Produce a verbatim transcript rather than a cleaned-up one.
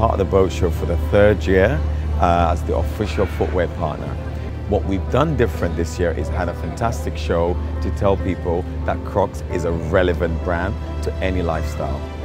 part of the boat show for the third year uh, as the official footwear partner. What we've done different this year is had a fantastic show to tell people that Crocs is a relevant brand to any lifestyle.